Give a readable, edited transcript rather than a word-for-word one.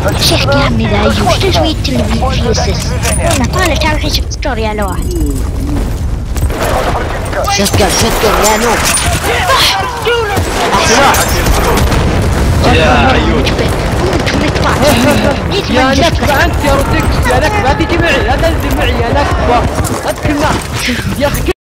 شيخ يا عمي ذا وش تسوي التلفزيون انا طالع تعال الحين شفت ستوري على واحد شتقل يا نوب يا عيون يا نكبة انت يا رودكس، يا نكبة لا تجي معي، لا تنزل معي يا نكبة، ادخل معي يا اخي.